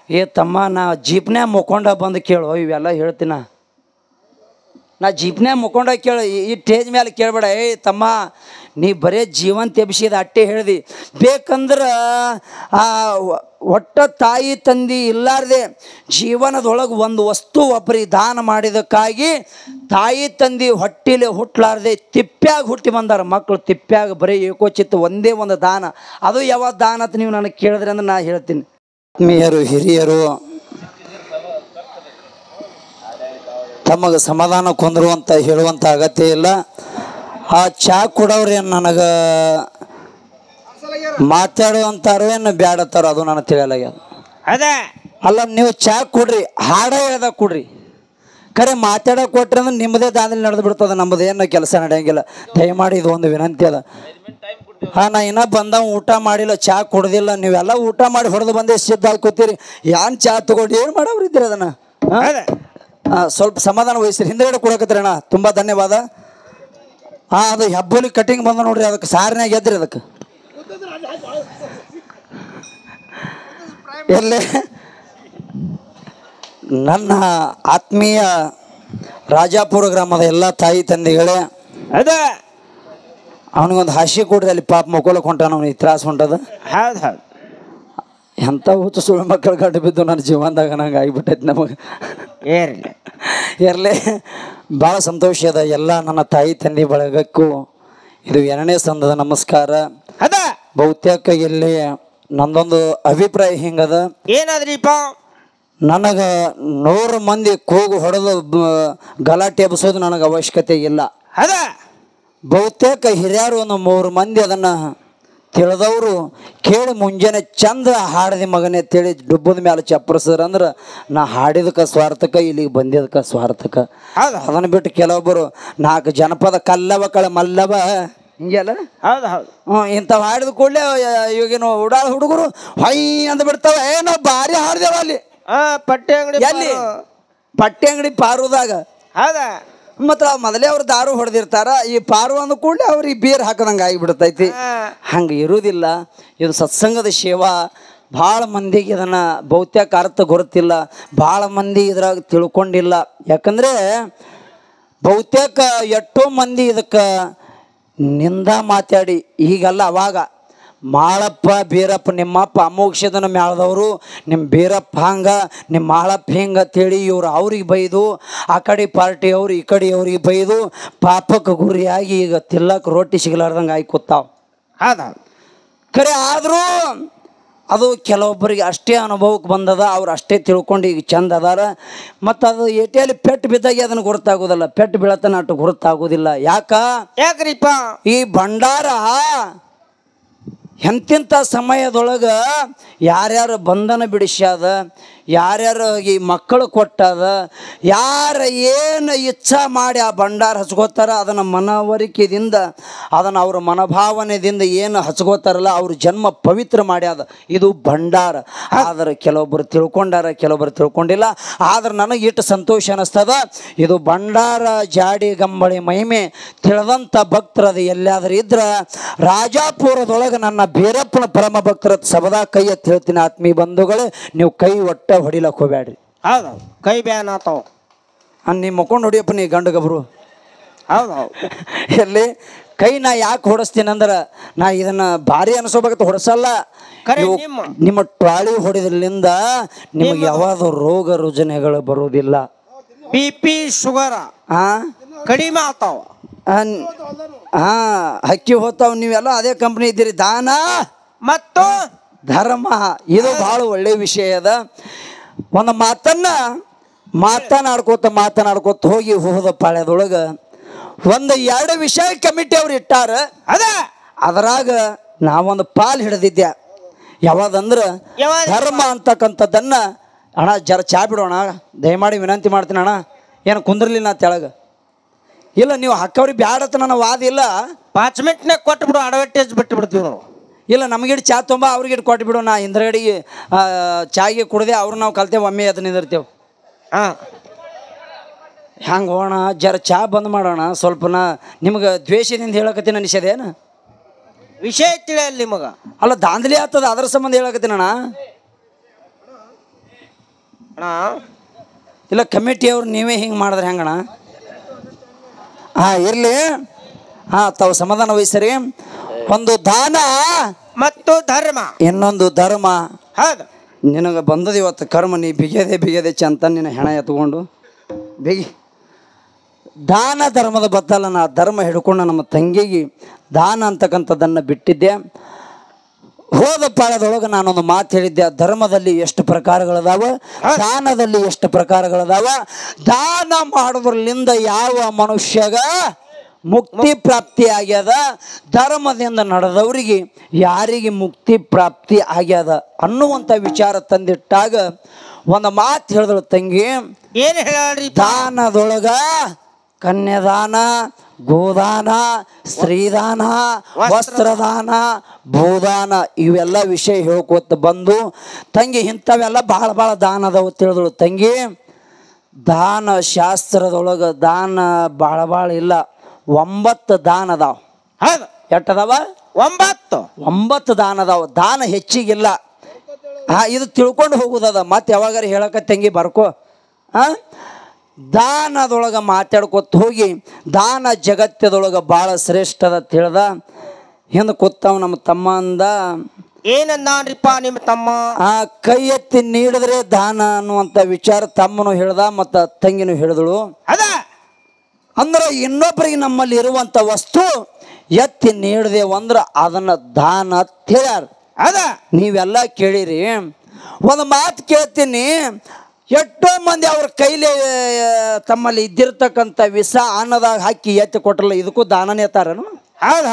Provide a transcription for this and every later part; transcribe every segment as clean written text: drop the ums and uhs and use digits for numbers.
ಏ ತಮ್ಮ ನಾ ಜೀಪ್ನ್ಯಾಗ ಮುಕ್ಕೊಂಡ ಬಂದು ಕೇಳು ಇವೆಲ್ಲ ಹೇಳ್ತೀನ. ನಾ ಜೀಪ್ನ್ಯಾಗ ಮುಕ್ಕೊಂಡ ಕೇಳು, ಈ ಸ್ಟೇಜ್ ಮೇಲೆ ಕೇಳಬೇಡ. ಏ ತಮ್ಮ ನೀ ಬರೇ ಜೀವಂತ ಎಬ್ಸಿದ ಅಟ್ಟೆ ಹೇಳ್ದಿ. ಬೇಕಂದ್ರೆ ಒಟ್ಟ ತಾಯಿ ತಂದೆ ಇಲ್ಲಾರ್ದೆ ಜೀವನದೊಳಗೆ ಒಂದು ವಸ್ತು ಒಬ್ಬರಿಗೆ ದಾನ ಮಾಡಿದಕ್ಕಾಗಿ ತಾಯಿ ತಂದೆ ಹೊಟ್ಟಿಲೆ ಹುಟ್ಟಲಾರ್ದೆ ತಿಪ್ಪ್ಯಾಗ ಹುಟ್ಟಿ ಬಂದಾರ ಮಕ್ಕಳು. ತಿಪ್ಪ್ಯಾಗ ಬರೀ ಏಕೋಚಿತ್ತು ಒಂದೇ ಒಂದು ದಾನ. ಅದು ಯಾವ ದಾನ ಅಂತ ನೀವು ನನಗೆ ಕೇಳಿದ್ರಿ ಅಂದ್ರೆ ನಾ ಹೇಳ್ತೀನಿ. ಆತ್ಮೀಯರು ಹಿರಿಯರು ತಮಗೆ ಸಮಾಧಾನ ಕೊಂದ್ರು ಹೇಳುವಂಥ ಅಗತ್ಯ ಇಲ್ಲ. ಆ ಚಾ ಕೊಡೋರೇನು ನನಗೆ ಮಾತಾಡುವಂತಾರೋ ಏನು ಬ್ಯಾಡತ್ತಾರೋ ಅದು ನನಗೆ ತಿಳಿಯಲಾಗ್ಯದ. ಅದೇ ಅಲ್ಲ, ನೀವು ಚಾ ಕೊಡ್ರಿ, ಹಾಡ ಹೇಳ್ದಾಗ ಕೊಡ್ರಿ. ಖರೆ ಮಾತಾಡೋಕೆ ಕೊಟ್ರಿ ಅಂದ್ರೆ ನಿಮ್ಮದೇ ದಾಂಧಲಿ ನಡೆದು ಬಿಡ್ತದೆ, ನಮ್ಮದು ಏನು ಕೆಲಸ ನಡೆಯಂಗಿಲ್ಲ. ದಯಮಾಡಿ ಇದು ಒಂದು ವಿನಂತಿ ಅದ. ನಾ ಇನ್ನೂ ಬಂದವ ಊಟ ಮಾಡಿಲ್ಲ, ಚಾ ಕುಡ್ದಿಲ್ಲ. ನೀವೆಲ್ಲ ಊಟ ಮಾಡಿ ಹೊಡೆದು ಬಂದೇ ಸಿದ್ಧ ಹಾಕೋತೀರಿ. ಯಾನ್ ಚಾ ತಗೊಂಡು ಏನು ಮಾಡೋರು ಇದ್ದೀರಿ ಅದನ್ನು? ಸ್ವಲ್ಪ ಸಮಾಧಾನ ವಹಿಸ್ರಿ. ಹಿಂದೆಗಡೆ ಕೊಡಕತ್ತೀರಿ ಅಣ್ಣ, ತುಂಬ ಧನ್ಯವಾದ. ಅದು ಹೆಬ್ಬಲಿ ಕಟಿಂಗ್ ಬಂದ ನೋಡ್ರಿ, ಅದಕ್ಕೆ ಸಾರಿನಾಗ ಎದ್ರಿ. ಅದಕ್ಕೆ ಎಲ್ಲೇ ನನ್ನ ಆತ್ಮೀಯ ರಾಜಾಪುರ ಗ್ರಾಮದ ಎಲ್ಲ ತಾಯಿ ತಂದೆಗಳೇ, ಅದ ಅವನಿಗೊಂದು ಹಾಸಿ ಕೊಡ್ರಿ. ಅಲ್ಲಿ ಪಾಪ ಮಕ್ಕೊಳಕ್ಕೆ ಹೊಂಟಾನ, ಅವನಿಗೆ ತ್ರಾಸ ಹೊಂಟದ. ಹೌದು ಹೌದು. ಎಂಥ ಹುಚ್ಚು ಸುಳ್ಳು ಮಕ್ಕಳು ಗಂಟು ಬಿದ್ದು ನನ್ನ ಜೀವನದಾಗ ನಂಗೆ ಆಗಿಬಿಟ್ಟೈತಿ. ನಮಗೆ ಇರಲಿ, ಭಾಳ ಸಂತೋಷ ಅದ. ಎಲ್ಲ ನನ್ನ ತಾಯಿ ತಂದೆ ಬಳಗಕ್ಕೂ ಇದು 2ನೇ ಸಂದದ ನಮಸ್ಕಾರ. ಅದ ಬಹುತೇಕ ಇಲ್ಲಿ ನಂದೊಂದು ಅಭಿಪ್ರಾಯ ಹಿಂಗದ. ಏನಾದ್ರಿಪ್ಪ? ನನಗೆ 100 ಮಂದಿ ಕೂಗು ಹೊಡೆದು ಗಲಾಟೆ ಎಬ್ಸೋದು ನನಗೆ ಅವಶ್ಯಕತೆ ಇಲ್ಲ. ಅದ ಬಹುತೇಕ ಹಿರಿಯರು ಒಂದು 3 ಮಂದಿ ಅದನ್ನು ತಿಳಿದವರು ಕೇಳಿ ಮುಂಜಾನೆ ಚಂದ ಹಾಡಿದ ಮಗನೇ ತಿಳಿ ಡುಬ್ಬದ ಮೇಲೆ ಚಪ್ಪರಿಸಿದ್ರ ಅಂದ್ರೆ ನಾ ಹಾಡಿದಕ್ಕೆ ಸ್ವಾರ್ಥಕ, ಇಲ್ಲಿಗೆ ಬಂದಿದ್ದಕ್ಕೆ ಸ್ವಾರ್ಥಕ. ಅದನ್ನು ಬಿಟ್ಟು ಕೆಲವೊಬ್ಬರು 4 ಜನಪದ ಕಲ್ಲವ ಕಳ ಮಲ್ಲವ ಹಿಂಗೆಲ್ಲ ಹೌದು ಹೌದು ಇಂಥವು ಹಾಡಿದ ಕೂಡಲೇ ಇವಾಗೇನು ಉಡಾಳ ಹುಡುಗರು ಹೊಯ್ ಅಂದ ಬಿಡ್ತಾವೆ. ನಾವು ಭಾರಿ ಹಾಡ್ದೇವ ಅಲ್ಲಿ ಪಟ್ಟಿ ಅಂಗಡಿ ಎಲ್ಲಿ ಪಟ್ಟಿ ಅಂಗಡಿ ಪಾರುದಾಗ. ಹೌದಾ? ಮತ್ತು ಮೊದಲೇ ಅವ್ರು ದಾರು ಹೊಡೆದಿರ್ತಾರ. ಈ ಪಾರು ಅಂದ ಕೂಡಲೇ ಅವ್ರಿಗೆ ಬೀರ್ ಹಾಕೋದಂಗೆ ಆಗಿಬಿಡ್ತೈತಿ. ಹಂಗೆ ಇರುವುದಿಲ್ಲ. ಇದು ಸತ್ಸಂಗದ ಸೇವಾ. ಭಾಳ ಮಂದಿಗೆ ಇದನ್ನು ಬಹುತೇಕ ಅರ್ಥ ಗೊತ್ತಿಲ್ಲ, ಭಾಳ ಮಂದಿ ಇದ್ರಾಗ ತಿಳ್ಕೊಂಡಿಲ್ಲ. ಯಾಕಂದರೆ ಬಹುತೇಕ ಎಷ್ಟೋ ಮಂದಿ ಇದಕ್ಕೆ ನಿಂದ ಮಾತಾಡಿ ಈಗಲ್ಲ ಅವಾಗ ಮಾಳಪ್ಪ ಬೀರಪ್ಪ ನಿಮ್ಮಪ್ಪ ಅಮೋಕ್ಷದನ ಮ್ಯಾಳದವರು, ನಿಮ್ಮ ಬೀರಪ್ಪ ಹಂಗೆ, ನಿಮ್ಮ ಮಾಳಪ್ಪ ಹಿಂಗೆ ಅಂತೇಳಿ ಇವ್ರು ಅವ್ರಿಗೆ ಬೈದು, ಆ ಕಡೆ ಪಾರ್ಟಿಯವ್ರು ಈ ಕಡೆ ಅವ್ರಿಗೆ ಬೈದು ಪಾಪಕ್ಕೆ ಗುರಿಯಾಗಿ ಈಗ ತಿಲ್ಲಕ್ಕೆ ರೊಟ್ಟಿ ಸಿಗಲಾರ್ದಂಗೆ ಆಗಿ ಕೂತಾವ. ಹೌದಾ? ಖರೆ ಆದರೂ ಅದು ಕೆಲವೊಬ್ಬರಿಗೆ ಅಷ್ಟೇ ಅನುಭವಕ್ಕೆ ಬಂದದ. ಅವ್ರು ಅಷ್ಟೇ ತಿಳ್ಕೊಂಡು ಈಗ ಚಂದ ಅದಾರ. ಮತ್ತು ಅದು ಏಟಿಯಲ್ಲಿ ಪೆಟ್ಟು ಬಿದ್ದಾಗೆ ಅದನ್ನು ಗುರುತಾಗೋದಿಲ್ಲ, ಪೆಟ್ಟು ಬೀಳತನ ಅಷ್ಟು ಗುರುತಾಗೋದಿಲ್ಲ. ಯಾಕ್ರಿಪ್ಪ? ಈ ಭಂಡಾರ ಎಂತಿಂಥ ಸಮಯದೊಳಗೆ ಯಾರ್ಯಾರು ಬಂಧನ ಬಿಡಿಸ್ಯಾದ, ಯಾರ್ಯಾರು ಈ ಮಕ್ಕಳು ಕೊಟ್ಟದ, ಯಾರು ಏನು ಇಚ್ಛಾ ಮಾಡಿ ಆ ಭಂಡಾರ ಹಚ್ಕೋತಾರ ಅದನ್ನು ಮನವರಿಕೆಯಿಂದ, ಅದನ್ನು ಅವ್ರ ಮನೋಭಾವನೆಯಿಂದ ಏನು ಹಚ್ಕೋತಾರಲ್ಲ ಅವ್ರ ಜನ್ಮ ಪವಿತ್ರ ಮಾಡ್ಯಾದ. ಇದು ಭಂಡಾರ. ಆದರೆ ಕೆಲವೊಬ್ಬರು ತಿಳ್ಕೊಂಡಾರ, ಕೆಲವೊಬ್ಬರು ತಿಳ್ಕೊಂಡಿಲ್ಲ. ಆದ್ರೆ ನನಗೆ ಇಟ್ಟು ಸಂತೋಷ ಅನ್ನಿಸ್ತದ. ಇದು ಭಂಡಾರ ಜಾಡಿ ಗಂಬಳಿ ಮಹಿಮೆ ತಿಳಿದಂಥ ಭಕ್ತರದು ಎಲ್ಲಾದರೂ ಇದ್ರೆ ರಾಜಾಪುರದೊಳಗೆ ನನ್ನ ಬೀರಪ್ಪನ ಪರಮ ಭಕ್ತರ ಸಬದಾ ಕೈ ಎತ್ತಿ ಹೇಳ್ತೀನಿ. ಆತ್ಮೀಯ ಬಂಧುಗಳೇ, ನೀವು ಕೈ ಒಟ್ಟ ಹೊಡಿಲಕ್ಕೆ ಹೋಗ್ಬೇಡ್ರಿ. ಹೌದು, ಕೈ ಬ್ಯಾನ್ ಆತಾವ. ನೀವು ಮಕ್ಕೊಂಡು ಹೊಡಿಯಪ್ಪ ನೀ ಗಂಡು ಗಬ್ರು. ಹೌದು ಹೌದು. ಎಲ್ಲಿ ಕೈ ನಾ ಯಾಕೆ ಹೊಡಿಸ್ತೀನಿ ಅಂದ್ರೆ ನಾ ಇದನ್ನು ಭಾರಿ ಅನಿಸೋಬೇಕಂತ ಹೊಡೆಸಲ್ಲ. ನಿಮ್ಮ ಟ್ವಾಳಿ ಹೊಡೆದ್ರಿಂದ ನಿಮಗೆ ಯಾವ್ದು ರೋಗ ರುಜಿನಗಳು ಬರುವುದಿಲ್ಲ. BP ಶುಗರ ಕಡಿಮೆ ಆತಾವ. ಹಕ್ಕಿ ಹೋಗ್ತಾವ. ನೀವೆಲ್ಲ ಅದೇ ಕಂಪ್ನಿ ಇದ್ದೀರಿ. ದಾನ ಮತ್ತು ಧರ್ಮ ಇದು ಭಾಳ ಒಳ್ಳೆಯ ವಿಷಯ ಅದ. ಒಂದು ಮಾತನಾಡ್ಕೋತ ಹೋಗಿ ಹೋದ ಪಾಳ್ಯದೊಳಗೆ ಒಂದು 2 ವಿಷಯ ಕಮಿಟಿ ಅವ್ರು ಇಟ್ಟಾರ. ಅದರಾಗ ನಾವೊಂದು ಪಾಲು ಹಿಡಿದಿದ್ದೆ. ಯಾವ್ದಂದ್ರೆ ಧರ್ಮ ಅಂತಕ್ಕಂಥದ್ದನ್ನ. ಅಣ್ಣ ಜರ ಚಾ ಬಿಡೋಣ ದಯಮಾಡಿ ವಿನಂತಿ ಮಾಡ್ತೀನಿ ಅಣ್ಣ. ಏನು ಕುಂದ್ರಲಿಲ್ಲ ನಾ ತೆಳಗೆ? ಇಲ್ಲ, ನೀವು ಹಾಕವ್ರಿಗೆ ಬ್ಯಾಡತ್ತ ನನ್ನ ವಾದ ಇಲ್ಲ. 5 ಮಿನಿಟ್ನಾಗ ಕೊಟ್ಬಿಡು, ಅಡ್ವರ್ಟೈಸ್ ಬಿಟ್ಟು ಬಿಡ್ತೀವಿ ನಾವು. ಇಲ್ಲ, ನಮಗಿಟ್ಟು ಚಾ ತುಂಬ ಅವ್ರಿಗಿಟ್ಟು ಕೊಟ್ಬಿಡು. ನಾ ಹಿಂದ್ರಗಡೆಗೆ ಚಾಗೆ ಕುಡ್ದೆ ಅವ್ರು ನಾವು ಕಲ್ತೇವೆ, ಒಮ್ಮೆ ಅದು ನಿಂದಿರ್ತೇವೆ. ಹಂಗೆ ಹೋಣ, ಜರ ಚಾ ಬಂದ್ ಮಾಡೋಣ. ಸ್ವಲ್ಪ ನಾ ನಿಮ್ಗೆ ದ್ವೇಷದಿಂದ ಹೇಳಕತ್ತೀನಿ ಅನಿಸದೇನು? ವಿಷಯ ತಿಳಿಯಲ್ಲ ನಿಮಗೆ? ಅಲ್ಲ, ದಾಂಧಲಿ ಆಗ್ತದ, ಅದ್ರ ಸಂಬಂಧ ಹೇಳಕತ್ತೀನಣ್ಣ. ಅಣ್ಣ ಇಲ್ಲ ಕಮಿಟಿಯವ್ರು ನೀವೇ ಹಿಂಗೆ ಮಾಡಿದ್ರೆ ಹೆಂಗಣ? ಇರಲಿ. ತಾವು ಸಮಾಧಾನ ವಹಿಸ್ರಿ. ಒಂದು ದಾನ ಮತ್ತು ಧರ್ಮ, ಇನ್ನೊಂದು ಧರ್ಮ. ಹೌದು. ನಿನಗೆ ಬಂದದ ಇವತ್ತು ಕರ್ಮ, ನೀ ಬಿಗದೆ ಚಂತ ನಿನ್ನ ಹೆಣ ಎತ್ಕೊಂಡು ಬಿಗಿ. ದಾನ ಧರ್ಮದ ಬದ್ದಲ್ಲ, ನಾ ಧರ್ಮ ಹಿಡ್ಕೊಂಡು ನಮ್ಮ ತಂಗಿಗೆ ದಾನ ಅಂತಕ್ಕಂಥದ್ದನ್ನು ಬಿಟ್ಟಿದ್ದೆ. ಹೋದ ಪಾಳದೊಳಗೆ ನಾನೊಂದು ಮಾತು ಹೇಳಿದ್ದೆ, ಧರ್ಮದಲ್ಲಿ ಎಷ್ಟು ಪ್ರಕಾರಗಳದಾವ, ದಾನದಲ್ಲಿ ಎಷ್ಟು ಪ್ರಕಾರಗಳದಾವ. ದಾನ ಮಾಡೋದ್ರಲ್ಲಿಂದ ಯಾವ ಮನುಷ್ಯಗ ಮುಕ್ತಿ ಪ್ರಾಪ್ತಿ ಆಗ್ಯದ, ಧರ್ಮದಿಂದ ನಡೆದವರಿಗೆ ಯಾರಿಗೆ ಮುಕ್ತಿ ಪ್ರಾಪ್ತಿ ಆಗ್ಯದ ಅನ್ನುವಂಥ ವಿಚಾರ ತಂದಿಟ್ಟಾಗ ಒಂದು ಮಾತು ಹೇಳಿದಳು ತಂಗಿ. ಏನು ಹೇಳಿ? ದಾನದೊಳಗ ಕನ್ಯಾದಾನ, ಗೋದಾನ, ಸ್ತ್ರೀದಾನ, ವಸ್ತ್ರದಾನ, ಭೂದಾನ ಇವೆಲ್ಲ ವಿಷಯ ಹೇಳ್ಕೊತ ಬಂದು ತಂಗಿ ಇಂಥವೆಲ್ಲ ಭಾಳ ಭಾಳ ದಾನ ಅದಾವ ತಿಳಿದಳು ತಂಗಿ. ದಾನ ಶಾಸ್ತ್ರದೊಳಗೆ ದಾನ ಭಾಳ ಇಲ್ಲ, 9 ದಾನ ಅದಾವ. ಹೌದು. ಎಟ್ಟದಾವ? 9 ದಾನ ಅದಾವ. ದಾನ ಹೆಚ್ಚಿಗಿಲ್ಲ. ಇದು ತಿಳ್ಕೊಂಡು ಹೋಗುದದ. ಮತ್ತೆ ಯಾವಾಗಾರ ಹೇಳಕತ್ತಂಗಿ ಬರ್ಕೋ. ದಾನದೊಳಗೆ ಮಾತಾಡ್ಕೊತ ಹೋಗಿ ದಾನ ಜಗತ್ತದೊಳಗೆ ಭಾಳ ಶ್ರೇಷ್ಠ ಅದ ತಿಳಿದ. ಹಿಂದೆ ಕೂತಾವ ನಮ್ಮ ತಮ್ಮ ಅಂದ. ಏನಂದ್ರಿಪ್ಪ ನಿಮ್ಮ ತಮ್ಮ? ಕೈ ಎತ್ತಿ ನೀಡಿದ್ರೆ ದಾನ ಅನ್ನುವಂಥ ವಿಚಾರ ತಮ್ಮನು ಹೇಳ್ದ, ಮತ್ತು ತಂಗಿನೂ ಹೇಳಿದಳು. ಅದ ಅಂದ್ರೆ ಇನ್ನೊಬ್ಬರಿಗೆ ನಮ್ಮಲ್ಲಿ ಇರುವಂಥ ವಸ್ತು ಎತ್ತಿ ನೀಡಿದೆವಂದ್ರೆ ಅದನ್ನು ದಾನ ಹೇಳ್ಯಾರ. ಅದ ನೀವೆಲ್ಲ ಕೇಳಿರಿ. ಒಂದು ಮಾತು ಕೇಳ್ತೀನಿ, ಎಷ್ಟೋ ಮಂದಿ ಅವ್ರ ಕೈಲಿ ತಮ್ಮಲ್ಲಿ ಇದ್ದಿರ್ತಕ್ಕಂಥ ವಿಷ ಅನ್ನದಾಗ ಹಾಕಿ ಎತ್ತಿ ಕೊಟ್ರಲ್ಲ, ಇದಕ್ಕೂ ದಾನನೇ ಎತ್ತಾರನು? ಹೌದು.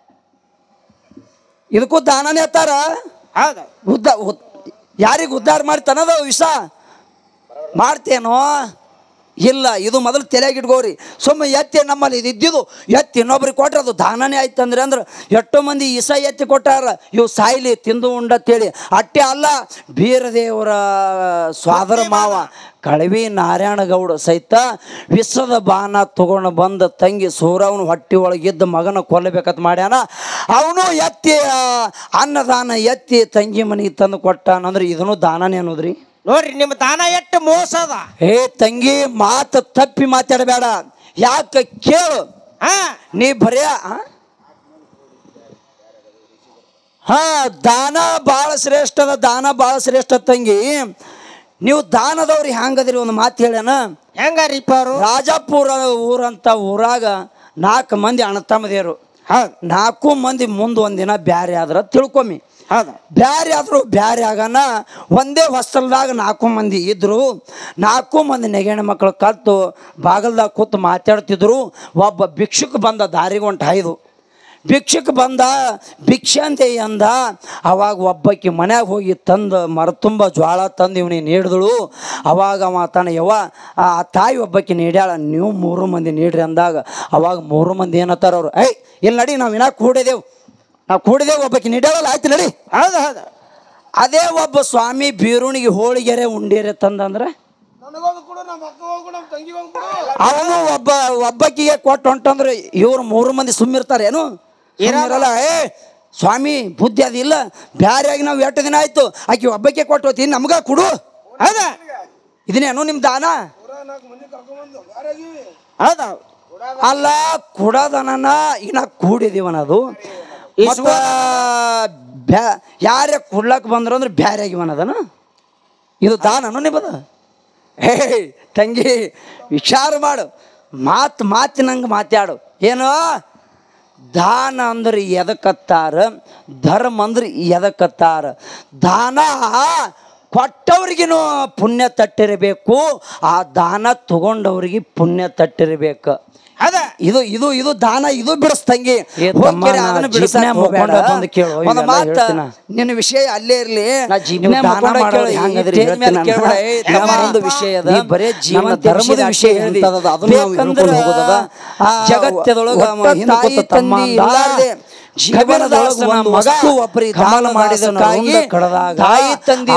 ಇದಕ್ಕೂ ದಾನನೇ ಎತ್ತಾರ. ಹೌದು. ಯಾರಿಗೆ ಉದ್ಧಾರ ಮಾಡ್ತಾನದ ವಿಷ ಮಾಡ್ತೇನೋ? ಇಲ್ಲ. ಇದು ಮೊದಲು ತಲೆಯಾಗಿಟ್ಕೋರಿ. ಸುಮ್ಮನೆ ಎತ್ತಿ ನಮ್ಮಲ್ಲಿ ಇದ್ದಿದ್ದು ಎತ್ತಿ ಇನ್ನೊಬ್ರಿಗೆ ಕೊಟ್ರೆ ಅದು ದಾನನೇ ಆಯ್ತಂದ್ರೆ ಅಂದ್ರೆ ಎಷ್ಟೋ ಮಂದಿ ಇಸ ಎತ್ತಿ ಕೊಟ್ಟಾರ, ಇವು ಸಾಯ್ಲಿ ತಿಂದು ಉಂಡತ್ತೇಳಿ. ಅಟ್ಟೆ ಅಲ್ಲ, ಬೀರದೇವರ ಸ್ವಾದರ ಮಾವ ಕಳವಿ ನಾರಾಯಣಗೌಡ ಸಹಿತ ವಿಶ್ವದ ಬಾನ ತಗೊಂಡು ಬಂದ ತಂಗಿ ಸೂರವನು ಹೊಟ್ಟಿ ಒಳಗಿದ್ದ ಮಗನ ಕೊಲ್ಲಬೇಕಂತ ಮಾಡ್ಯಾನ. ಅವನು ಎತ್ತಿ ಅನ್ನದಾನ ಎತ್ತಿ ತಂಗಿ ಮನೆಗೆ ತಂದು ಕೊಟ್ಟಾನಂದ್ರೆ ಇದನ್ನು ದಾನನೇ ಅನ್ನೋದ್ರಿ. ನೋಡ್ರಿ ನಿಮ್ಮ ದಾನ ಎಷ್ಟು ಮೋಸದ. ತಂಗಿ ಮಾತು ತಪ್ಪಿ ಮಾತಾಡಬೇಡ. ಯಾಕೆ ಕೇಳು, ನೀ ಬರೆಯ ದಾನ ಭಾಳ ಶ್ರೇಷ್ಠದ, ದಾನ ಭಾಳ ಶ್ರೇಷ್ಠ ತಂಗಿ. ನೀವು ದಾನದವ್ರಿಗೆ ಹೆಂಗದ್ರಿ? ಒಂದು ಮಾತು ಹೇಳ್ಯಾನ. ಹೆಂಗಾರಿಪ್ಪ ಅವರು? ರಾಜಾಪುರ ಊರಂತ ಊರಾಗ 4 ಮಂದಿ ಅಣ್ಣತಮ್ಮದೇರು. 4 ಮಂದಿ ಮುಂದೆ ಒಂದಿನ ಬ್ಯಾರೆ ಆದ್ರ ತಿಳ್ಕೊಮ್ಮಿ. ಬ್ಯಾರೆ ಆದ್ರು ಬ್ಯಾರೆ ಆಗನ ಒಂದೇ ಹೊಸ್ತಲ್ದಾಗ 4 ಮಂದಿ ಇದ್ರು. 4 ಮಂದಿ ನೆಗೆಣ ಮಕ್ಕಳು ಕಲ್ತು ಬಾಗಲ್ದಾಗ ಕೂತು ಮಾತಾಡ್ತಿದ್ರು. ಒಬ್ಬ ಭಿಕ್ಷುಕ ಬಂದ ದಾರಿಗೆ ಹೊಂಟ 5 ಭಿಕ್ಷುಕ ಬಂದ ಭಿಕ್ಷೆ ಅಂತ ಅಂದ. ಅವಾಗ ಒಬ್ಬಾಕಿ ಮನ್ಯಾಗ ಹೋಗಿ ತಂದು ಮರ ತುಂಬ ಜ್ವಾಳ ತಂದು ಇವನಿಗೆ ನೀಡಿದಳು. ಅವಾಗ ಅವ ತಾನ ಯವ್ವ ಆ ತಾಯಿ ಒಬ್ಬಾಕಿ ನೀಡ್ಯಾಳ, ನೀವು 3 ಮಂದಿ ನೀಡ್ರಿ ಅಂದಾಗ ಅವಾಗ 3 ಮಂದಿ ಏನತ್ತಾರ ಅವ್ರು, ಇಲ್ಲಿ ನಡಿ ನಾವು ಇನ್ನ ಕೂಡಿದೆವು ಒಬ್ಬಾಕಿ ನೀಡ್ಯಾಳಲ್ಲ, ಆಯ್ತು ನಡಿ. ಹೌದು ಹೌದು. ಅದೇ ಒಬ್ಬ ಸ್ವಾಮಿ ಬೀರುಣಿಗೆ ಹೋಳಿಗೆರೆ ಉಂಡೇರೆ ತಂದಂದ್ರೆ ಅವನು ಒಬ್ಬಕ್ಕಿಗೆ ಕೊಟ್ಟು ಹೊಂಟಂದ್ರೆ ಇವ್ರು 3 ಮಂದಿ ಸುಮ್ಮಿರ್ತಾರೇನು? ಇರಲ್ಲ. ಸ್ವಾಮಿ ಬುದ್ಧಿ ಅದಿಲ್ಲ, ಬ್ಯಾರೆಯಾಗಿ ನಾವು 8 ದಿನ ಆಯ್ತು, ಆಕಿ ಒಬ್ಬಕ್ಕೆ ಕೊಟ್ಟು ಹೋಗ್ತೀನಿ, ನಮ್ಗ ಕೊಡು. ಹೌದ? ಇದನ್ನೇನು ನಿಮ್ಮ ದಾನ? ಹೌದಾ? ಅಲ್ಲ, ಕೊಡೋದನ ಇನ್ನ ಕೂಡಿದೀವನದು. ಯಾರೇ ಕೊಡ್ಲಕ್ ಬಂದ್ರು ಅಂದ್ರೆ ಬ್ಯಾರೆಗಿವನದನ. ಇದು ದಾನನು ನಿಮ್ಮದ? ತಂಗಿ ವಿಚಾರ ಮಾಡು, ಮಾತಿನಂಗೆ ಮಾತಾಡು. ಏನು ದಾನ ಅಂದ್ರೆ ಎದಕ್ಕತ್ತಾರ, ಧರ್ಮ ಅಂದ್ರೆ ಎದಕ್ಕತ್ತಾರ. ದಾನ ಕೊಟ್ಟವ್ರಿಗಿನೂ ಪುಣ್ಯ ತಟ್ಟಿರಬೇಕು, ಆ ದಾನ ತಗೊಂಡವ್ರಿಗೆ ಪುಣ್ಯ ತಟ್ಟಿರಬೇಕು. ಅದ ಇದು ಇದು ಇದು ದಾನ, ಇದು ಬಿಡಿಸ್ತಂಗಿ. ನಿನ್ನ ವಿಷಯ ಅಲ್ಲೇ ಇರ್ಲಿ. ಬರೇ ಜೀವನ ಧರ್ಮದ ವಿಷಯ ಜಗತ್ತದೊಳಗ ಮಗು ಒಬ್ಬರಿ ದಾನ ಮಾಡಿದಕ್ಕಾಗಿ ತಾಯಿ ತಂದೆ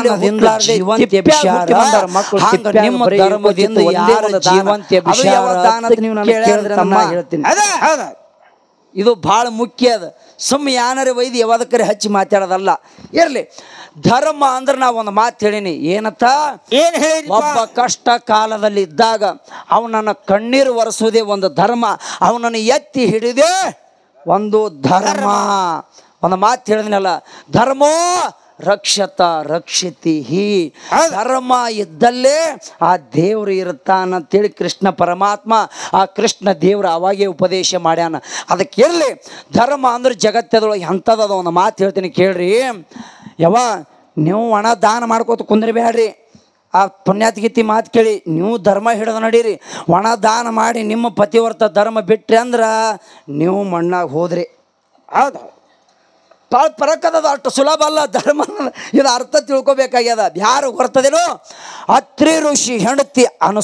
ನಿಮ್ಮ ಧರ್ಮದಿಂದ ಯಾರ ಜೀವಂತ ಹೇಳ್ತೀನಿ. ಇದು ಭಾಳ ಮುಖ್ಯ ಅದ. ಸುಮ್ಮ ಯಾನರೆ ಒಯ್ದು ಯಾವ್ದಕ್ಕರೆ ಹಚ್ಚಿ ಮಾತಾಡೋದಲ್ಲ. ಇರಲಿ, ಧರ್ಮ ಅಂದ್ರೆ ನಾವು ಒಂದು ಮಾತು ಹೇಳೀನಿ. ಏನತ್ತ? ಏನ್ ಹೇಳಿ? ಒಬ್ಬ ಕಷ್ಟ ಕಾಲದಲ್ಲಿ ಇದ್ದಾಗ ಅವನನ್ನು ಕಣ್ಣೀರು ಒರೆಸುವುದೇ ಒಂದು ಧರ್ಮ. ಅವನನ್ನು ಎತ್ತಿ ಹಿಡಿದೇ ಒಂದು ಧರ್ಮ. ಒಂದು ಮಾತು ಹೇಳಿದ್ನಲ್ಲ, ಧರ್ಮೋ ರಕ್ಷತ ರಕ್ಷಿತಿ ಹಿ. ಧರ್ಮ ಇದ್ದಲ್ಲೇ ಆ ದೇವ್ರು ಇರುತ್ತಾನಂತೇಳಿ ಕೃಷ್ಣ ಪರಮಾತ್ಮ, ಆ ಕೃಷ್ಣ ದೇವ್ರು ಅವಾಗೇ ಉಪದೇಶ ಮಾಡ್ಯಾನ. ಅದಕ್ಕೆ ಇರಲಿ, ಧರ್ಮ ಅಂದ್ರೆ ಜಗತ್ತದೊಳಗೆ ಎಂಥದ್ದು ಒಂದು ಮಾತು ಹೇಳ್ತೀನಿ ಕೇಳ್ರಿ. ನೀವು ಹಣ ದಾನ ಮಾಡ್ಕೋತ ಕುಂದ್ರಬೇಡ್ರಿ. ಆ ಪುಣ್ಯಾತ್ಗೀತಿ ಮಾತು ಕೇಳಿ ನೀವು ಧರ್ಮ ಹಿಡಿದು ನಡೀರಿ. ಒಣ ದಾನ ಮಾಡಿ ನಿಮ್ಮ ಪತಿವರ್ತ ಧರ್ಮ ಬಿಟ್ರಿ ಅಂದ್ರೆ ನೀವು ಮಣ್ಣಾಗ ಹೋದ್ರಿ. ಹೌದು, ಭಾಳ ಪರಕ್ಕದ, ಅಷ್ಟು ಸುಲಭ ಅಲ್ಲ ಧರ್ಮ. ಇದು ಅರ್ಥ ತಿಳ್ಕೊಬೇಕಾಗ್ಯದ. ಯಾರು ಬರ್ತದೇನೋ? ಅತ್ರಿ ಋಷಿ ಹೆಂಡತಿ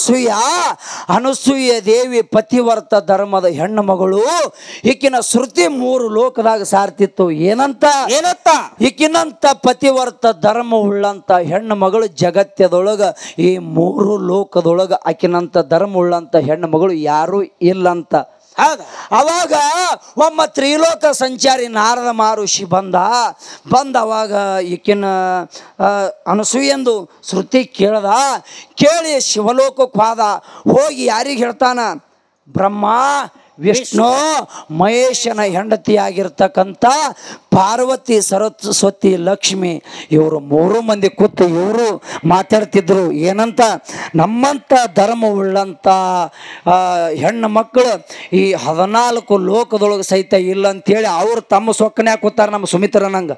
ಅನಸೂಯ ದೇವಿ ಪತಿವರ್ತ ಧರ್ಮದ ಹೆಣ್ಣು ಮಗಳು. ಈಕಿನ ಶ್ರುತಿ 3 ಲೋಕದಾಗ ಸಾರ್ತಿತ್ತು. ಏನಂತ? ಈಕಿನಂತ ಪತಿವರ್ತ ಧರ್ಮ ಉಳ್ಳಂತ ಹೆಣ್ಣು ಮಗಳು ಜಗತ್ತದೊಳಗ, ಈ 3 ಲೋಕದೊಳಗ ಆಕಿನಂತ ಧರ್ಮ ಉಳ್ಳಂತ ಹೆಣ್ಣು ಮಗಳು ಯಾರೂ ಇಲ್ಲಂತ. ಅವಾಗ ಒಮ್ಮ ತ್ರಿಲೋಕ ಸಂಚಾರಿ ನಾರದ ಮಹರ್ಷಿ ಬಂದ. ಅವಾಗ ಈಕಿನ ಅನಸೂಯಂದು ಶ್ರುತಿ ಕೇಳಿ ಶಿವಲೋಕಕ್ಕೆ ಹೋಗಿ ಯಾರಿಗೆ ಹೇಳ್ತಾನ? ಬ್ರಹ್ಮ ವಿಷ್ಣು ಮಹೇಶನ ಹೆಂಡತಿಯಾಗಿರ್ತಕ್ಕಂಥ ಪಾರ್ವತಿ ಸರಸ್ವತಿ ಲಕ್ಷ್ಮಿ ಇವರು 3 ಮಂದಿ ಕೂತು ಇವರು ಮಾತಾಡ್ತಿದ್ರು. ಏನಂತ? ನಮ್ಮಂಥ ಧರ್ಮ ಉಳ್ಳಂಥ ಹೆಣ್ಣು ಮಕ್ಕಳು ಈ 14 ಲೋಕದೊಳಗೆ ಸಹಿತ ಇಲ್ಲ ಅಂತೇಳಿ ಅವ್ರು ತಮ್ಮ ಸೊಕ್ಕನ್ಯಾಗ ಕೂತಾರ. ನಮ್ಮ ಸುಮಿತ್ರನಂಗ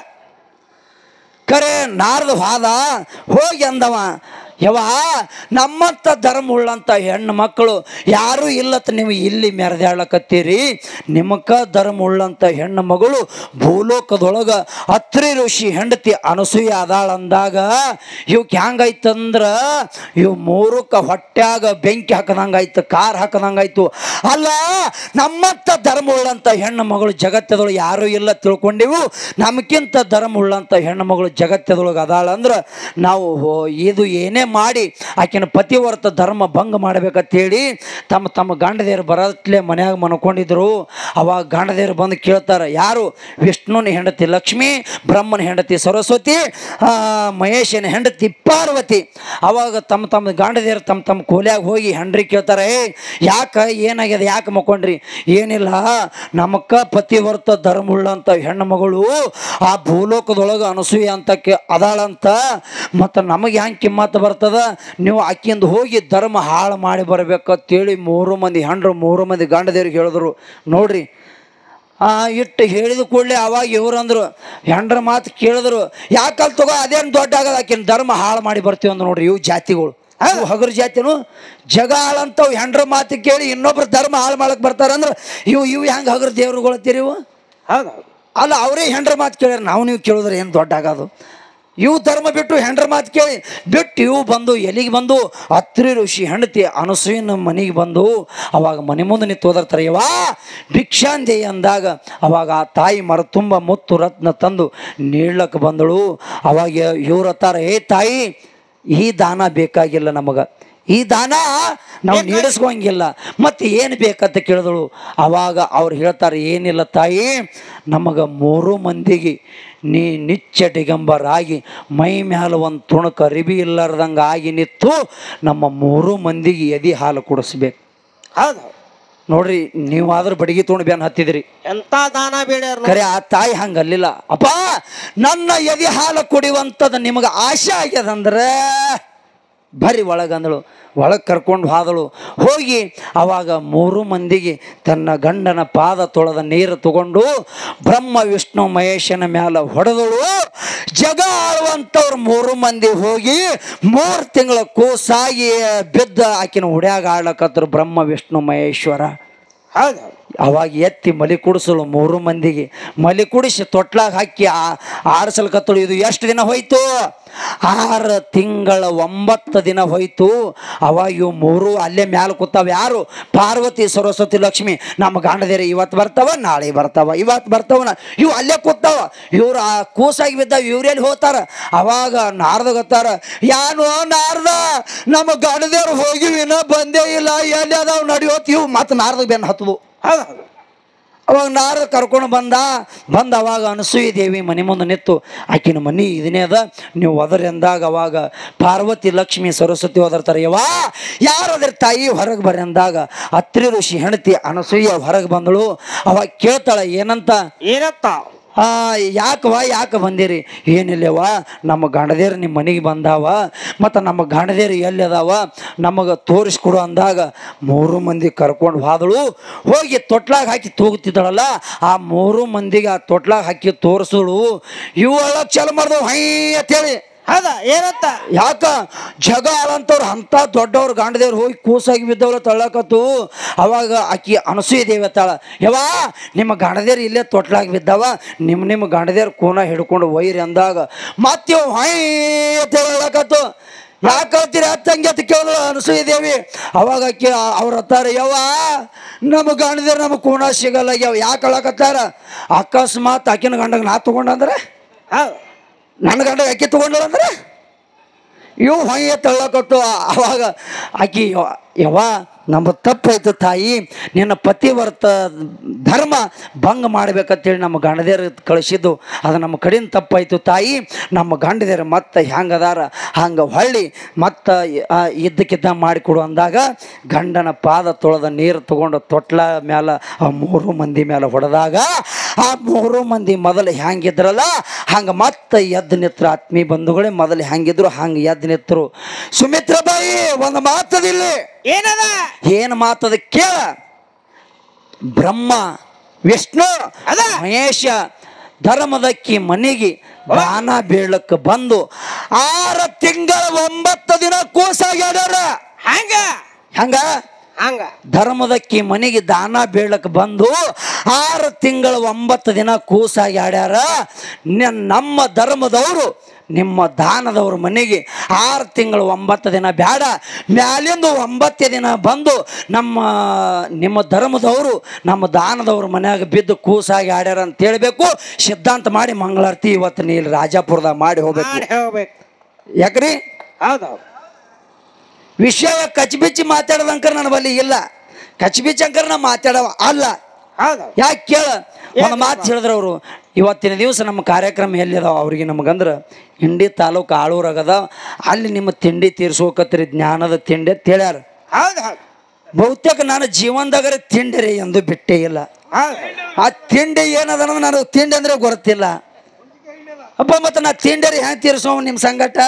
ಕರೆ ನಾರದ ಹೋಗಿ ಅಂದವ, ನಮ್ಮಂಥ ಧರ್ಮ ಉಳ್ಳಂಥ ಹೆಣ್ಣು ಮಕ್ಕಳು ಯಾರೂ ಇಲ್ಲತ್ತ ನೀವು ಇಲ್ಲಿ ಮೆರೆದಾಡ್ಲಕತ್ತೀರಿ. ನಿಮಕ್ಕ ಧರ್ಮ ಉಳ್ಳಂಥ ಹೆಣ್ಣು ಮಗಳು ಭೂಲೋಕದೊಳಗೆ ಅತ್ರಿ ಋಷಿ ಹೆಂಡತಿ ಅನಸೂಯ ಅದಾಳ ಅಂದಾಗ ಇವಕ್ಕೆ ಹೆಂಗಾಯ್ತಂದ್ರೆ ಇವು 3ಕ್ಕೆ ಹೊಟ್ಯಾಗ ಬೆಂಕಿ ಹಾಕದಂಗಾಯ್ತು, ಕಾರ್ ಹಾಕದಂಗಾಯ್ತು. ಅಲ್ಲ, ನಮ್ಮಂಥ ಧರ್ಮ ಉಳ್ಳಂಥ ಹೆಣ್ಣು ಮಗಳು ಜಗತ್ತದೊಳಗೆ ಯಾರೂ ಇಲ್ಲ ತಿಳ್ಕೊಂಡಿವು. ನಮಗಿಂತ ಧರ್ಮ ಉಳ್ಳಂಥ ಹೆಣ್ಣು ಮಗಳು ಜಗತ್ತದೊಳಗೆ ಅದಾಳ ಅಂದ್ರೆ ನಾವು ಇದು ಏನೇ ಮಾಡಿ ಆಕಿನ ಪತಿವರ್ತ ಧರ್ಮ ಭಂಗ ಮಾಡ್ಬೇಕಂತೇಳಿ ತಮ್ಮ ಗಂಡದೇರು ಬರತ್ಲೆ ಮನ್ಯಾಗ ಮನ್ಕೊಂಡಿದ್ರು. ಅವಾಗ ಗಂಡದೇರು ಬಂದು ಕೇಳ್ತಾರೆ, ಯಾರು? ವಿಷ್ಣುನ ಹೆಂಡತಿ ಲಕ್ಷ್ಮಿ, ಬ್ರಹ್ಮನ ಹೆಂಡತಿ ಸರಸ್ವತಿ, ಮಹೇಶನ ಹೆಂಡತಿ ಪಾರ್ವತಿ. ಅವಾಗ ತಮ್ಮ ಗಂಡದೇರು ತಮ್ಮ ಕೋಲ್ಯಾಗ ಹೋಗಿ ಹೆಂಡ್ರಿ ಕೇಳ್ತಾರೆ, ಯಾಕೆ ಏನಾಗ್ಯದ, ಯಾಕೆ ಮಕ್ಕೊಂಡ್ರಿ? ಏನಿಲ್ಲ, ನಮಕ್ಕ ಪತಿವರ್ತ ಧರ್ಮ ಉಳ್ಳಂತ ಹೆಣ್ಣು ಮಗಳು ಆ ಭೂಲೋಕದೊಳಗೆ ಅನಸೂಯ ಅಂತ ಅದಾಳಂತ, ಮತ್ತು ನಮಗೆ ಹೆಂಗೆ ಕಿಮ್ಮತ್ತು ಬರ್ತದ? ನೀವು ಆಕಿಂದ ಹೋಗಿ ಧರ್ಮ ಹಾಳು ಮಾಡಿ ಬರ್ಬೇಕಂತೇಳಿ 3 ಮಂದಿ ಹೆಂಡ್ರು 3 ಮಂದಿ ಗಂಡದೇವ್ರಿಗೆ ಹೇಳಿದ್ರು. ನೋಡ್ರಿ, ಇಟ್ಟು ಹೇಳಿದ ಕೂಡಲೇ ಅವಾಗ ಇವ್ರು ಅಂದರು, ಹೆಂಡ್ರ ಮಾತು ಕೇಳಿದ್ರು, ಯಾಕಲ್ ತಗೋ ಅದೇನು ದೊಡ್ಡ ಆಗದ, ಆಕಿನ ಧರ್ಮ ಹಾಳು ಮಾಡಿ ಬರ್ತೀವಿ ಅಂದ್ರು. ನೋಡ್ರಿ, ಇವು ಜಾತಿಗಳು ಹಗರು ಜಾತಿನು ಜಗ ಹಾಳಂತವು ಹೆಂಡ್ರ ಮಾತು ಕೇಳಿ ಇನ್ನೊಬ್ರು ಧರ್ಮ ಹಾಳು ಮಾಡಕ್ಕೆ ಬರ್ತಾರಂದ್ರೆ ಇವು ಹೆಂಗೆ ಹಗರು ದೇವ್ರುಗಳತ್ತೀರಿ ಇವು? ಅಲ್ಲ, ಅವರೇ ಹೆಂಡ್ರ ಮಾತು ಕೇಳ್ಯಾರ, ನೀವು ಕೇಳಿದ್ರೆ ಏನು ದೊಡ್ಡ ಆಗೋದು? ಇವು ಧರ್ಮ ಬಿಟ್ಟು ಹೆಂಡ್ರ ಮಾತು ಕೇಳಿ ಇವು ಬಂದು ಎಲ್ಲಿಗೆ ಬಂದು ಅತ್ರಿ ಋಷಿ ಹೆಂಡತಿ ಅನಸೂಯನ ಮನೆಗೆ ಬಂದು ಅವಾಗ ಮನೆ ಮುಂದೆ ನಿಂತು ಓದರ್ತಾರೆ. ಭಿಕ್ಷಾಂದೇಯಿ ಅಂದಾಗ ಅವಾಗ ಆ ತಾಯಿ ಮರ ತುಂಬ ಮುತ್ತು ರತ್ನ ತಂದು ನೀಡ್ಲಕ್ಕೆ ಬಂದಳು. ಅವಾಗ ಇವ್ರ ಹತ್ತಾರ, ತಾಯಿ, ಈ ದಾನ ಬೇಕಾಗಿಲ್ಲ ನಮಗೆ, ಈ ದಾನ ನಾವು ನೀಡಿಸ್ಕೊಂಗಿಲ್ಲ, ಮತ್ತೆ ಏನು ಬೇಕಂತ ಕೇಳಿದಳು. ಅವಾಗ ಅವ್ರು ಹೇಳ್ತಾರೆ, ಏನಿಲ್ಲ ತಾಯಿ, ನಮಗೆ 3 ಮಂದಿಗೆ ನೀ ನಿಚ್ಚ ಡಿಗಂಬರಾಗಿ ಮೈ ಮ್ಯಾಲ ಒಂದು ತುಣುಕ ಅರಿಬಿ ಇಲ್ಲಾರ್ದಂಗೆ ಆಗಿ ನಿಂತು ನಮ್ಮ 3 ಮಂದಿಗೆ ಎದೆ ಹಾಲು ಕುಡಿಸ್ಬೇಕು. ನೋಡ್ರಿ, ನೀವಾದ್ರೂ ಬಡಿಗೆ ತೊಗೊಂಡು ಬೇನ್ ಹತ್ತಿದ್ರಿ, ಎಂತ ದಾನ ಬೇಡ. ಖರೆ ಆ ತಾಯಿ ಹಂಗಲ್ಲಿಲ್ಲ. ಅಪ್ಪ, ನನ್ನ ಎದೆ ಹಾಲು ಕುಡಿಯುವಂಥದ್ದು ನಿಮಗೆ ಆಶೆ ಆಗ್ಯದಂದ್ರೆ ಬರ್ರಿ ಒಳಗಂದಳು. ಒಳಗೆ ಕರ್ಕೊಂಡು ಹೋದಳು. ಹೋಗಿ ಅವಾಗ 3 ಮಂದಿಗೆ ತನ್ನ ಗಂಡನ ಪಾದ ತೊಳೆದ ನೀರು ತಗೊಂಡು ಬ್ರಹ್ಮ ವಿಷ್ಣು ಮಹೇಶನ ಮ್ಯಾಲ ಹೊಡೆದಳು. ಜಗ ಆಳುವಂಥವ್ರು 3 ಮಂದಿ ಹೋಗಿ 3 ತಿಂಗಳ ಕೂಸಾಗಿ ಬಿದ್ದ ಆಕಿನ ಹುಡ್ಯಾಗ ಆಡ್ಲಕತ್ತರು ಬ್ರಹ್ಮ ವಿಷ್ಣು ಮಹೇಶ್ವರ. ಅವಾಗ ಎತ್ತಿ ಮಲಿ ಕುಡಿಸಲು 3 ಮಂದಿಗೆ ಮಲಿ ಕುಡಿಸಿ ತೊಟ್ಲಾಗ ಹಾಕಿ ಆಡಿಸಲ್ಕತ್ತಳು. ಇದು ಎಷ್ಟು ದಿನ ಹೋಯ್ತು? 6 ತಿಂಗಳ 9 ದಿನ ಹೋಯ್ತು. ಅವಾಗ ಇವು 3 ಅಲ್ಲೇ ಮ್ಯಾಲ ಕೂತಾವ. ಯಾರು? ಪಾರ್ವತಿ ಸರಸ್ವತಿ ಲಕ್ಷ್ಮಿ. ನಮ್ಮ ಗಂಡದೇರಿ ಇವತ್ತು ಬರ್ತಾವ, ನಾಳೆ ಬರ್ತಾವ, ಇವತ್ತು ಬರ್ತಾವ, ಇವು ಅಲ್ಲೇ ಕೂತಾವ. ಇವ್ರು ಆ ಕೂಸಾಗಿ ಬಿದ್ದಾವ, ಇವ್ರೆಲ್ಲಿ ಹೋಗ್ತಾರ? ಅವಾಗ ನಾರದ ಗೊತ್ತಾರ, ಯಾನು ನಾರದ, ನಮ್ಮ ಗಂಡದೇವ್ರು ಹೋಗಿವಿನ ಬಂದೇ ಇಲ್ಲ, ಎಲ್ಲಿ ಅದಾವ ನಡೆಯೋತ್. ಇವು ಮತ್ತೆ ನಾರದ ಬೆನ್ನು ಹತ್ತವು. ಅವಾಗ ನಾರದ ಕರ್ಕೊಂಡು ಬಂದ ಅವಾಗ ಅನಸೂಯ ದೇವಿ ಮನೆ ಮುಂದೆ ನಿಂತು ಆಕಿನ ಮನೆ ಇದನ್ನೇ ಅದ ನೀವು ಒದರಿ ಅಂದಾಗ ಅವಾಗ ಪಾರ್ವತಿ ಲಕ್ಷ್ಮಿ ಸರಸ್ವತಿ ಒದರ್ತಾರೆ. ಯವ್ವ ಯಾರದ್ರ ತಾಯಿ ಹೊರಗೆ ಬರ್ರಿ ಅಂದಾಗ ಅತ್ರಿ ಋಷಿ ಹೆಂಡತಿ ಅನಸೂಯ ಹೊರಗೆ ಬಂದಳು. ಅವಾಗ ಕೇಳ್ತಾಳ ಏನಂತ ಯಾಕೆ ಬಂದಿರಿ? ಏನಿಲ್ಲವ ನಮ್ಮ ಗಂಡದೇರು ನಿಮ್ಮ ಮನೆಗೆ ಬಂದಾವ ಮತ್ತು ನಮ್ಮ ಗಂಡದೇರು ಎಲ್ಲಿ ಅದಾವ ನಮಗೆ ತೋರಿಸ್ಕೊಡು ಅಂದಾಗ 3 ಮಂದಿ ಕರ್ಕೊಂಡು ಹೋದಳು. ಹೋಗಿ ತೊಟ್ಲಾಗ ಹಾಕಿ ತೂಗುತ್ತಿದ್ದಳಲ್ಲ ಆ 3 ಮಂದಿಗೆ ಆ ತೊಟ್ಲಾಗ ಹಾಕಿ ತೋರಿಸಳು. ಇವೆಲ್ಲ ಚಲ ಮಾಡ್ದವು ಹೈ ಅಂತೇಳಿ. ಹೌದಾ ಏನಂತ? ಯಾಕ ಜಗ ಅಳಂತವ್ರು ಅಂತ ದೊಡ್ಡವ್ರು ಗಂಡದೇವ್ರು ಹೋಗಿ ಕೂಸಾಗಿ ಬಿದ್ದವ್ರು ತಳ್ಳಕತ್ತು. ಅವಾಗ ಆಕಿ ಅನಸೂಯ ದೇವಿ ತಾಳ ಯವ್ವ ನಿಮ್ಮ ಗಂಡದೇರು ಇಲ್ಲೇ ತೊಟ್ಲಾಗಿ ಬಿದ್ದಾವ ನಿಮ್ಮ ಗಂಡದೇರು ಕೂನ ಹಿಡ್ಕೊಂಡು ಒಯ್ರಿ ಅಂದಾಗ ಮತ್ತೆ ಹೈ ಅಂತ ಹೇಳಕತ್ತು. ಯಾಕೆ ಹೇಳ್ತೀರಿ ತಂಗಿ ಅಂತ ಕೇಳಿದ್ರು ಅನಸೂಯ ದೇವಿ. ಅವಾಗ ಆಕಿ ಅವ್ರ ಹತ್ತಾರ ಯವ್ವ ನಮ್ಮ ಗಂಡದೇರು ನಮ್ಮ ಕೂನ ಸಿಗಲ್ಲ ಯಾಕೆ ಹೇಳಕತ್ತಾರ? ಅಕಸ್ಮಾತ್ ಆಕಿನ ಗಂಡಗ ನಾ ತಗೊಂಡಂದ್ರೆ ನನ್ನ ಗಂಡ ಅಕ್ಕಿ ತಗೊಂಡಳಂದ್ರೆ ಇವು ಹೊಯ್ಯ ತಳ್ಳಕಟ್ಟು. ಅವಾಗ ಆಕಿ ಯವ್ವ ನಮ್ಮ ತಪ್ಪಾಯ್ತು ತಾಯಿ, ನಿನ್ನ ಪತಿವರ್ತ ಧರ್ಮ ಭಂಗ ಮಾಡ್ಬೇಕಂತೇಳಿ ನಮ್ಮ ಗಂಡದೇರು ಕಳಿಸಿದ್ದು ಅದು ನಮ್ಮ ಕಡೆಯಿಂದ ತಪ್ಪಾಯ್ತು ತಾಯಿ. ನಮ್ಮ ಗಂಡದೇರು ಮತ್ತೆ ಹೆಂಗದಾರ ಹಂಗೆ ಹೊಳ್ಳಿ ಮತ್ತೆ ಇದ್ದಕ್ಕಿದ್ದ ಮಾಡಿಕೊಡು ಅಂದಾಗ ಗಂಡನ ಪಾದ ತೊಳೆದ ನೀರು ತಗೊಂಡು ತೊಟ್ಲ ಮೇಲೆ ಆ 3 ಮಂದಿ ಮೇಲೆ ಹೊಡೆದಾಗ ಆ 3 ಮಂದಿ ಮೊದಲು ಹೆಂಗಿದ್ರಲ್ಲ ಹಂಗೆ ಮತ್ತೆ ಎದ್ದು ನಿತ್ರು. ಆತ್ಮೀಯ ಬಂಧುಗಳೇ ಮೊದಲು ಹೆಂಗಿದ್ರು ಹಂಗೆ ಎದ್ದು ನಿತ್ರು. ಸುಮಿತ್ರ ಬಾಯಿ ಒಂದು ಮಾತದಿಲ್ಲ. ಏನದ? ಏನು ಮಾತದ ಕೇಳ. ಬ್ರಹ್ಮ ವಿಷ್ಣು ಮಹೇಶ ಧರ್ಮದಕ್ಕಿ ಮನೆಗೆ ದಾನ ಬೀಳಕ್ಕೆ ಬಂದು 6 ತಿಂಗಳ 9 ದಿನ ಕೂಸಾಗ್ಯಾರ. ಹಂಗ ಧರ್ಮದಕ್ಕಿ ಮನೆಗೆ ದಾನ ಬೀಳಕ್ಕೆ ಬಂದು 6 ತಿಂಗಳ 9 ದಿನ ಕೂಸಾಗಿ ಆಡ್ಯಾರ. ನಮ್ಮ ಧರ್ಮದವರು ನಿಮ್ಮ ದಾನದವ್ರ ಮನೆಗೆ 6 ತಿಂಗಳು 9 ದಿನ ಬೇಡ ಮ್ಯಾಲಿಂದು 9 ದಿನ ಬಂದು ನಿಮ್ಮ ಧರ್ಮದವರು ನಮ್ಮ ದಾನದವ್ರ ಮನ್ಯಾಗ ಬಿದ್ದು ಕೂಸಾಗಿ ಆಡ್ಯಾರ ಅಂತ ಹೇಳಬೇಕು. ಸಿದ್ಧಾಂತ ಮಾಡಿ ಮಂಗಳಾರತಿ ಇವತ್ತು ನೀ ರಾಜಾಪುರದಾಗ ಮಾಡಿ ಹೋಗ್ಬೇಕು. ಯಾಕ್ರಿ? ಹೌದೌದು. ವಿಷಯ ಕಚ್ಬಿಚ್ಚಿ ಮಾತಾಡೋದಂಕರ್ ನನ್ನ ಬಲ್ಲಿ ಇಲ್ಲ. ಕಚ್ಬಿಚ್ಚಿ ಅಂಕರ್ ನಾ ಮಾತಾಡವ ಅಲ್ಲ. ಯಾಕೆ ಕೇಳ ಒಂದು ಮಾತು ಹೇಳಿದ್ರು ಅವರು. ಇವತ್ತಿನ ದಿವಸ ನಮ್ಮ ಕಾರ್ಯಕ್ರಮ ಎಲ್ಲಿದಾವ ಅವ್ರಿಗೆ ನಮಗಂದ್ರೆ ಇಂಡಿ ತಾಲೂಕು ಆಳೂರಾಗದ ಅಲ್ಲಿ ನಿಮ್ಮ ತಿಂಡಿ ತೀರ್ಸೋಕತ್ರಿ ಜ್ಞಾನದ ತಿಂಡಿ ಅಂತ ಹೇಳ್ಯಾರ. ಬಹುತೇಕ ನಾನು ಜೀವನದಾಗರೆ ತಿಂಡಿ ರೀ ಎಂದು ಬಿಟ್ಟೇ ಇಲ್ಲ. ಆ ತಿಂಡಿ ಏನದ ಅನ್ನೋದು ನನಗೆ ತಿಂಡಿ ಅಂದ್ರೆ ಗೊತ್ತಿಲ್ಲ ಅಪ್ಪ. ಮತ್ತೆ ನಾ ತಿಂಡಿ ಹೆಂಗೆ ತೀರ್ಸೋ ನಿಮ್ಮ ಸಂಗಟ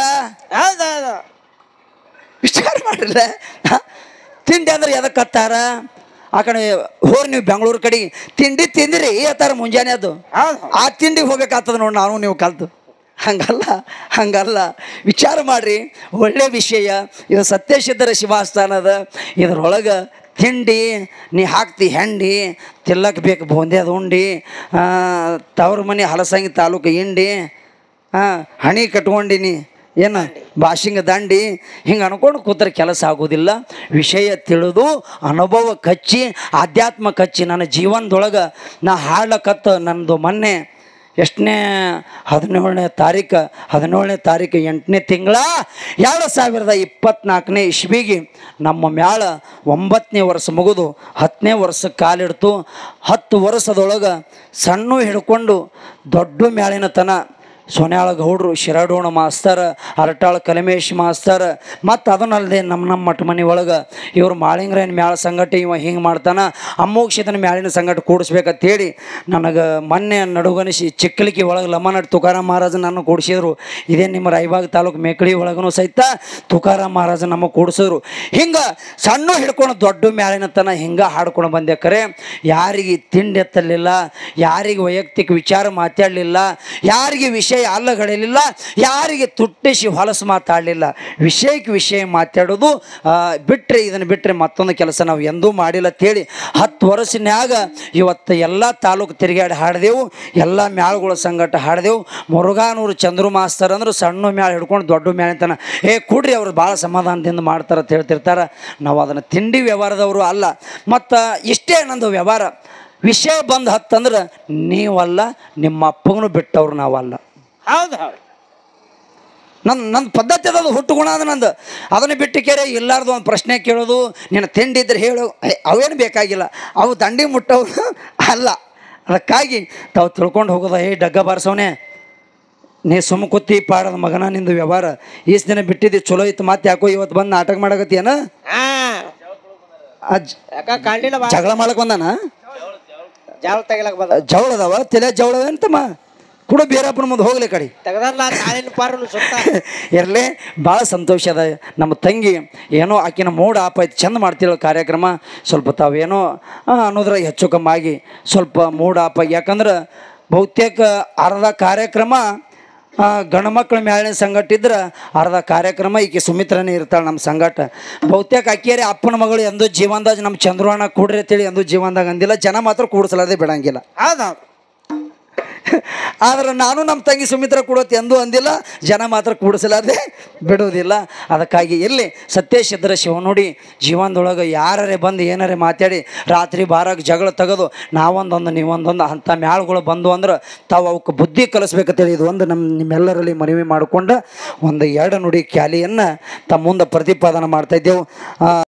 ವಿಚಾರ ಮಾಡ್ರಲ್ಲ. ತಿಂಡಿ ಅಂದ್ರೆ ಎದಕ್ಕೆ ಹತ್ತಾರ? ಆ ಕಡೆ ಹೋರಿ ನೀವು ಬೆಂಗಳೂರು ಕಡೆ ತಿಂಡಿ ತಿಂದಿರಿ ಅತ್ತಾರ ಮುಂಜಾನೆ ಅದು ಆ ತಿಂಡಿಗೆ ಹೋಗ್ಬೇಕಾಗ್ತದ ನೋಡಿ ನಾವು ನೀವು ಕಲ್ತು. ಹಂಗಲ್ಲ ವಿಚಾರ ಮಾಡ್ರಿ. ಒಳ್ಳೆ ವಿಷಯ ಇದು. ಸತ್ಯಸಿದ್ಧರ ಶಿವಾಸ್ಥಾನದ ಇದ್ರೊಳಗೆ ತಿಂಡಿ ನೀ ಹಾಕ್ತಿ ಹೆಂಡಿ ತಿಲ್ಲಕ್ಕೆ ಬೇಕು ಬೂಂದ್ಯದ ಉಂಡಿ ತವ್ರ ಮನೆ ಹಲಸಂಗಿ ತಾಲೂಕು ಇಂಡಿ ಹಣಿ ಕಟ್ಕೊಂಡಿನಿ ಏನು ಭಾಷಿಂಗ ದಂಡಿ ಹಿಂಗೆ ಅನ್ಕೊಂಡು ಕೂತ್ರೆ ಕೆಲಸ ಆಗೋದಿಲ್ಲ. ವಿಷಯ ತಿಳಿದು ಅನುಭವ ಕಚ್ಚಿ ಆಧ್ಯಾತ್ಮ ಕಚ್ಚಿ ನನ್ನ ಜೀವನದೊಳಗೆ ನಾ ಹಾಡ್ಲಕತ್ತ. ನನ್ನದು ಮೊನ್ನೆ ಎಷ್ಟನೇ 17ನೇ ತಾರೀಕು 8ನೇ ತಿಂಗಳ 2024ನೇ ಇಸ್ವಿಗೆ ನಮ್ಮ ಮ್ಯಾಳ 9ನೇ ವರ್ಷ ಮುಗಿದು 10ನೇ ವರ್ಷಕ್ಕೆ ಕಾಲಿಡ್ತು. 10 ವರ್ಷದೊಳಗೆ ಸಣ್ಣ ಹಿಡ್ಕೊಂಡು ದೊಡ್ಡ ಮ್ಯಾಳಿನ ತನ ಸೋನ್ಯಾಳ ಗೌಡ್ರು, ಶಿರಾಡೋಣ ಮಾಸ್ತರ್, ಅರಟಾಳ ಕಲಮೇಶ್ ಮಾಸ್ತರ್, ಮತ್ತು ಅದನ್ನಲ್ಲದೆ ನಮ್ಮ ಮಠ ಮನೆ ಒಳಗೆ ಇವರು ಮಾಳಿಂಗ್ರನ ಮ್ಯಾಳ ಸಂಗಟ ಇವ ಹಿಂಗೆ ಮಾಡ್ತಾನೆ ಅಮ್ಮೋಕ್ಷಿತನ ಮ್ಯಾಳಿನ ಸಂಗಟ ಕೂಡಿಸ್ಬೇಕಂತೇಳಿ ನನಗೆ ಮೊನ್ನೆ ನಡುಗನಿಸಿ ಚಿಕ್ಕಲಿಕ್ಕಿ ಒಳಗೆ ಲಮ್ಮನಟ್ ತುಕಾರಾಮ್ ಮಹಾರಾಜ ನನ್ನ ಕೂಡಿಸಿದ್ರು. ಇದೇ ನಿಮ್ಮ ರಾಯಬಾಗ್ ತಾಲೂಕು ಮೇಕಳಿ ಒಳಗೂ ಸಹಿತ ತುಕಾರಾಮ್ ಮಹಾರಾಜ ನಮಗೆ ಕೂಡಿಸಿದ್ರು. ಹಿಂಗೆ ಸಣ್ಣ ಹಿಡ್ಕೊಂಡು ದೊಡ್ಡ ಮ್ಯಾಳಿನ ತನ ಹಿಂಗೆ ಹಾಡ್ಕೊಂಡು ಬಂದೆ. ಕರೆ ಯಾರಿಗೆ ತಿಂಡಿ ಎತ್ತಲಿಲ್ಲ, ಯಾರಿಗೆ ವೈಯಕ್ತಿಕ ವಿಚಾರ ಮಾತಾಡಲಿಲ್ಲ, ಯಾರಿಗೆ ವಿಷಯ ಅಲ್ಲಗಳಿಲ್ಲ, ಯಾರಿಗೆ ತುಟ್ಟಿಸಿ ಹೊಲಸು ಮಾತಾಡಲಿಲ್ಲ. ವಿಷಯಕ್ಕೆ ವಿಷಯ ಮಾತಾಡೋದು ಬಿಟ್ಟರೆ ಇದನ್ನು ಬಿಟ್ಟರೆ ಮತ್ತೊಂದು ಕೆಲಸ ನಾವು ಎಂದೂ ಮಾಡಿಲ್ಲ ಅಂತೇಳಿ 10 ವರ್ಷನ್ಯಾಗ ಇವತ್ತು ಎಲ್ಲ ತಾಲೂಕು ತಿರುಗಾಡಿ ಹಾಡಿದೆವು. ಎಲ್ಲ ಮ್ಯಾಳುಗಳ ಸಂಗಟ ಹಾಡಿದೆವು. ಮುರುಘಾನೂರು ಚಂದ್ರು ಮಾಸ್ತರ್ ಅಂದ್ರೆ ಸಣ್ಣ ಮ್ಯಾಳ ಹಿಡ್ಕೊಂಡು ದೊಡ್ಡ ಮ್ಯಾಳಿಂತನ ಕೂಡ್ರಿ ಅವ್ರು ಭಾಳ ಸಮಾಧಾನದಿಂದ ಮಾಡ್ತಾರೆ ಅಂತ ಹೇಳ್ತಿರ್ತಾರೆ. ನಾವು ಅದನ್ನು ತಿಂಡಿ ವ್ಯವಹಾರದವರು ಅಲ್ಲ. ಮತ್ತು ಇಷ್ಟೇ ನಂದು ವ್ಯವಹಾರ. ವಿಷಯ ಬಂದು ಹತ್ತಂದ್ರೆ ನೀವಲ್ಲ, ನಿಮ್ಮ ಅಪ್ಪಗೂ ಬಿಟ್ಟವ್ರು ನಾವಲ್ಲ. ಹೌದು. ನನ್ನ ಪದ್ಧತಿ ಅದದು, ಹುಟ್ಟು ಗುಣ ಅದು ನಂದು. ಅದನ್ನು ಬಿಟ್ಟು ಕೇರೆ ಇಲ್ಲಾರ್ದು ಒಂದು ಪ್ರಶ್ನೆ ಕೇಳೋದು, ನಿನ್ನ ತಿಂಡಿ ಇದ್ರೆ ಹೇಳು, ಅವೇನು ಬೇಕಾಗಿಲ್ಲ. ಅವು ದಂಡಿ ಮುಟ್ಟವ್ರು ಅಲ್ಲ. ಅದಕ್ಕಾಗಿ ತಾವು ತಿಳ್ಕೊಂಡು ಹೋಗೋದ ಹೇ ಡಗ್ಗ ಬಾರಿಸವನೇ ನೀ ಸುಮ್ಮ ಕೂತಿ ಪಾಡದ ಮಗನ ನಿಂದು ವ್ಯವಹಾರ ಈಸ್ ದಿನ ಬಿಟ್ಟಿದ್ದಿ ಚಲೋ ಇತ್ತು ಮತ್ತೆ ಯಾಕೋ ಇವತ್ತು ಬಂದು ನಾಟಕ ಮಾಡಕತ್ತೀಯನ ಹಾ ಯಾಕ ಕಾಣ್ಲಿಲ್ಲ ಬಾ ಜಗಳ ಮಾಡಕ್ ಬಂದಾನ ಜಾವ್ ತೆಗಿಲಕ್ ಬದ ಜವಳ ಅದಾವ ತಲೆ ಜವಳ ಅಂತಮ್ಮ ಕೂಡ ಬೇರಪ್ಪನ ಮುಂದೆ ಹೋಗ್ಲಿ ಕಡೆ ತೆಗದಾರ್ಲ ತಾಳಿನ ಪಾರನು ಸುತ್ತ ಇರಲಿ ಭಾಳ ಸಂತೋಷ ಅದ ನಮ್ಮ ತಂಗಿ ಏನೋ ಆಕಿನ ಮೂಡ್ ಆಪ್ ಆಯ್ತು ಚಂದ ಮಾಡ್ತಿರೋ ಕಾರ್ಯಕ್ರಮ ಸ್ವಲ್ಪ ತಾವೇನೋ ಅನ್ನೋದ್ರಾಗ ಹೆಚ್ಚು ಕಮ್ಮಿ ಆಗಿ ಸ್ವಲ್ಪ ಮೂಡ್ ಆಪ್ ಆಗಿ ಯಾಕಂದ್ರೆ ಬಹುತೇಕ ಅರ್ಧ ಕಾರ್ಯಕ್ರಮ ಗಂಡು ಮಕ್ಕಳ ಮ್ಯಾಲಿನ ಸಂಗಟ ಇದ್ರೆ ಅರ್ಧ ಕಾರ್ಯಕ್ರಮ ಈಕೆ ಸುಮಿತ್ರನೇ ಇರ್ತಾಳೆ ನಮ್ಮ ಸಂಗಟ ಬಹುತೇಕ ಅಕ್ಕಿಯರೇ ಅಪ್ಪನ ಮಗಳು ಎಂದೂ ಜೀವನದಾಗ ನಮ್ಮ ಚಂದ್ರವಣ್ಣ ಕೂಡ್ರಿ ಅಂತೇಳಿ ಎಂದೂ ಜೀವನದಾಗ ಅಂದಿಲ್ಲ ಜನ ಮಾತ್ರ ಕೂಡಿಸಲಾರದೆ ಬಿಡಂಗಿಲ್ಲ ಹೌದೌದು ಆದ್ರೆ ನಾನು ನಮ್ಮ ತಂಗಿ ಸುಮಿತ್ರ ಕೊಡೋದು ಎಂದೂ ಅಂದಿಲ್ಲ ಜನ ಮಾತ್ರ ಕೂಡಿಸಲಾರದೆ ಬಿಡೋದಿಲ್ಲ ಅದಕ್ಕಾಗಿ ಎಲ್ಲಿ ಸತ್ಯೇಶಿದ್ರ ಶಿವ ನೋಡಿ ಜೀವನದೊಳಗೆ ಯಾರೇ ಬಂದು ಏನಾರೇ ಮಾತಾಡಿ ರಾತ್ರಿ ಬಾರಾಗ ಜಗಳ ತೆಗೆದು ನಾವೊಂದೊಂದು ನೀವೊಂದೊಂದು ಅಂಥ ಮ್ಯಾಳ್ಗಳು ಬಂದು ಅಂದ್ರೆ ತಾವು ಅವಕ್ಕೆ ಬುದ್ಧಿ ಕಲಿಸ್ಬೇಕಂತೇಳಿ ಇದು ಒಂದು ನಿಮ್ಮೆಲ್ಲರಲ್ಲಿ ಮನವಿ ಮಾಡಿಕೊಂಡು ಒಂದು ಎರಡು ನುಡಿ ಕ್ಯಾಲಿಯನ್ನು ತಮ್ಮ ಮುಂದೆ ಪ್ರತಿಪಾದನೆ ಮಾಡ್ತಾಯಿದ್ದೆವು.